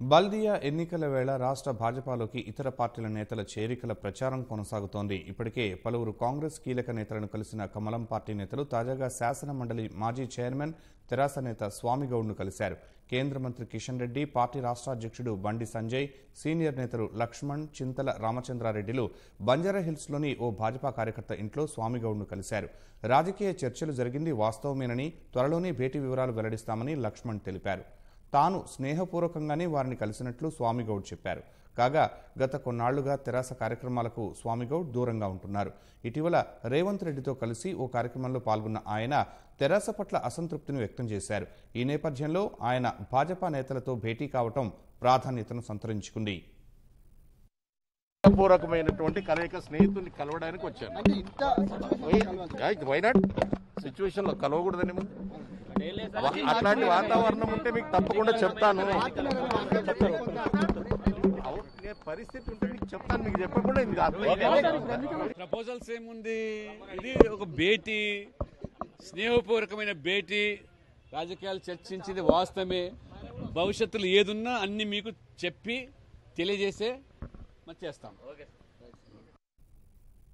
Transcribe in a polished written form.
బల్దియా ఎన్నికల వేళ రాష్ట్ర భాజపాలోకి ఇతర పార్టీల నేతల చేరికల ప్రచారం కొనసాగుతోంది. ఇప్పటికే పలువురు కాంగ్రెస్ కీలక నేతలను కలిసిన కమలం పార్టీ నేతలు తాజాగా శాసన మండలి మాజీ చైర్మన్ తెరాస నేత స్వామి గౌడ్ను కలిశారు. కేంద్ర మంత్రి కిషన్ రెడ్డి, పార్టీ రాష్ట్ర అధ్యక్షుడు బండి సంజయ్, సీనియర్ నేతలు లక్ష్మణ్, చింతల రామచంద్రారెడ్డిలు బంజారాహిల్స్లోని ఓ భాజపా కార్యకర్త ఇంట్లో స్వామి గౌడ్ను కలిశారు. రాజకీయ చర్చలు జరిగింది వాస్తవమేనని, త్వరలోనే భేటీ వివరాలు వెల్లడిస్తామని లక్ష్మణ్ తెలిపారు. తాను స్నేహపూర్వకంగానే వారిని కలిసినట్లు స్వామి గౌడ్ చెప్పారు. కాగా గత కొన్నాళ్లుగా తెరాస కార్యక్రమాలకు స్వామి గౌడ్ దూరంగా ఉంటున్నారు. ఇటీవల రేవంత్ రెడ్డితో కలిసి ఓ కార్యక్రమంలో పాల్గొన్న ఆయన తెరాస పట్ల అసంతృప్తిని వ్యక్తం చేశారు. ఈ నేపథ్యంలో ఆయన భాజపా నేతలతో భేటీ కావటం ప్రాధాన్యతను సంతరించుకుంది. పూర్వకమైనటువంటి కలయిక స్నేహితుల్ని కలవడానికి వచ్చాను. వైనాట్ సిచ్యువేషన్ లో కలవకూడదని అట్లాంటి వాతావరణం ఉంటే మీకు తప్పకుండా చెప్తాను. పరిస్థితి ఉంటే మీకు చెప్తాను, మీకు చెప్పకుండా ఇది ప్రపోజల్స్ ఏముంది. ఇది ఒక భేటీ, స్నేహపూర్వకమైన భేటీ, రాజకీయాలు చర్చించింది వాస్తవమే. భవిష్యత్తులో ఏదున్నా అన్ని మీకు చెప్పి తెలియజేసే చేస్తాం.